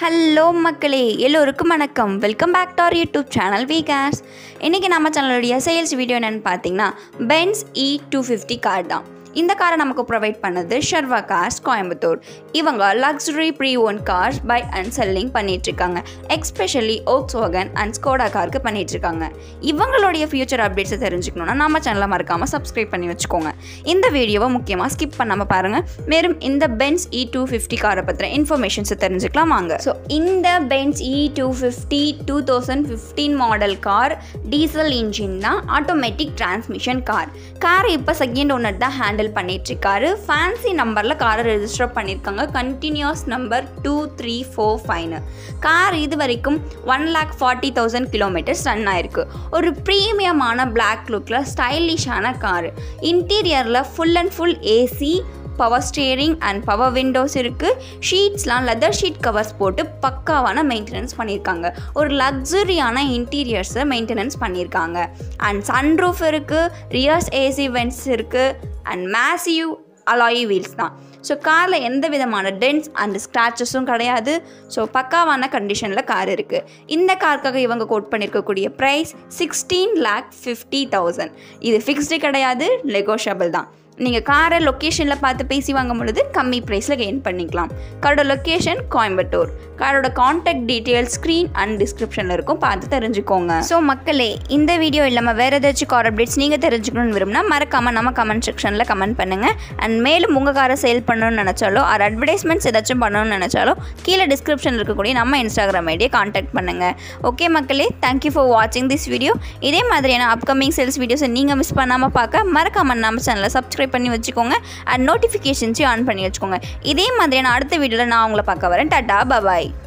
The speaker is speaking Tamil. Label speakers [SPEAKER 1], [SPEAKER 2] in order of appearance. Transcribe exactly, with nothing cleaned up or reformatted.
[SPEAKER 1] ஹலோ மக்களே, எல்லோருக்கும் வணக்கம். Welcome back to our YouTube channel bikeand. இன்றைக்கி நம்ம சேனலுடைய சேல்ஸ் வீடியோ என்னென்னு பார்த்தீங்கன்னா Benz E two fifty car தான். இந்த காரை நமக்கு ப்ரொவைட் பண்ணது ஷர்வா கார்ஸ் கோயம்புத்தூர். இவங்க luxury pre owned cars buy and selling பண்ணிகிட்ருக்காங்க. எக்ஸ்பெஷலி Volkswagen அண்ட் ஸ்கோடா காருக்கு பண்ணிகிட்ருக்காங்க. இவங்களுடைய ஃபியூச்சர் அப்டேட்ஸை தெரிஞ்சுக்கணுன்னா நம்ம சேனலை மறக்காமல் சப்ஸ்கிரைப் பண்ணி வச்சுக்கோங்க. இந்த வீடியோவை முக்கியமாக ஸ்கிப் பண்ணாமல் பாருங்கள். மேலும் இந்த Benz E two fifty காரை பற்றின இன்ஃபர்மேஷன்ஸை தெரிஞ்சுக்கலாம் வாங்க. ஸோ இந்த Benz E two fifty two thousand fifteen model car diesel engine தான், ஆட்டோமேட்டிக் டிரான்ஸ்மிஷன் கார். காரை இப்போ செகண்ட் ஓனர் தான் ஹேண்டில் பண்ணிட்டுருக்காரு. ஃபேன்சி நம்பரில் காரை ரெஜிஸ்டர் பண்ணியிருக்காங்க. Continuous number two three four ஃபைவ்னு. கார் இது வரைக்கும் one lakh forty thousand kilometres run ஆயிருக்கு. ஒரு ப்ரீமியமான பிளாக் லுக்கில் ஸ்டைலிஷான காரு. இன்டீரியரில் full and full AC, power steering and power windows இருக்குது. ஷீட்ஸ்லாம் லெதர் ஷீட் கவர்ஸ் போட்டு பக்காவான மெயின்டெனன்ஸ் பண்ணியிருக்காங்க. ஒரு லக்ஸுரியான இன்டீரியர்ஸை மெயின்டெனன்ஸ் பண்ணியிருக்காங்க. அண்ட் சன்ரூஃப் இருக்குது, ரியர்ஸ் ஏசி வென்ட்ஸ் இருக்குது அண்ட் மேசிவ் அலாய் வீல்ஸ் தான். ஸோ காரில் எந்த விதமான டென்ட்ஸ் அண்ட் ஸ்க்ராச்சஸும் கிடையாது. ஸோ பக்காவான கண்டிஷனில் கார் இருக்குது. இந்த காருக்காக இவங்க கோட் பண்ணியிருக்கக்கூடிய price sixteen lakh fifty thousand. இது ஃபிக்ஸ்டு கிடையாது, நெகோஷியபிள் தான். நீங்கள் காரை லொக்கேஷனில் பார்த்து பேசி வாங்கும் பொழுது கம்மி ப்ரைஸில் கெயின் பண்ணிக்கலாம். காரோட லொக்கேஷன் கோயம்புத்தூர். காரோட கான்டாக்ட் டீட்டெயில்ஸ் ஸ்க்ரீன் அண்ட் டிஸ்கிரிப்ஷனில் இருக்கும், பார்த்து தெரிஞ்சுக்கோங்க. ஸோ மக்களே, இந்த வீடியோ இல்லாமல் வேறு ஏதாச்சும் கார் அப்டேட்ஸ் நீங்கள் தெரிஞ்சுக்கணும்னு விரும்பினா மறக்காமல் நம்ம கமெண்ட் செக்ஷனில் கமெண்ட் பண்ணுங்கள். அண்ட் மேலும் உங்கள் காரை சேல் பண்ணணும்னு நினச்சாலோ ஆர் அட்வர்டைஸ்மெண்ட்ஸ் ஏதாச்சும் பண்ணணும்னு நினச்சாலோ கீழே டிஸ்கிரிப்ஷனில் இருக்கக்கூடிய நம்ம இன்ஸ்டாகிராம் ஐடியை கான்டாக்ட் பண்ணுங்கள். ஓகே மக்களே, தேங்க்யூ ஃபார் வாட்சிங் திஸ் வீடியோ. இதே மாதிரியான அப்கமிங் சேல்ஸ் வீடியோஸை நீங்கள் மிஸ் பண்ணாமல் பார்க்க மறக்காமல் நம்ம சேனலை சப்ஸ்கிரைப் பண்ணி வச்சுக்கோங்க அண்ட் நோட்டிஃபிகேஷன்ஸையும் ஆன் பண்ணி வச்சுக்கோங்க. இதே மாதிரியான அடுத்த வீடியோவில் நான் உங்களை பார்க்க வரேன். டாடா, பாய்.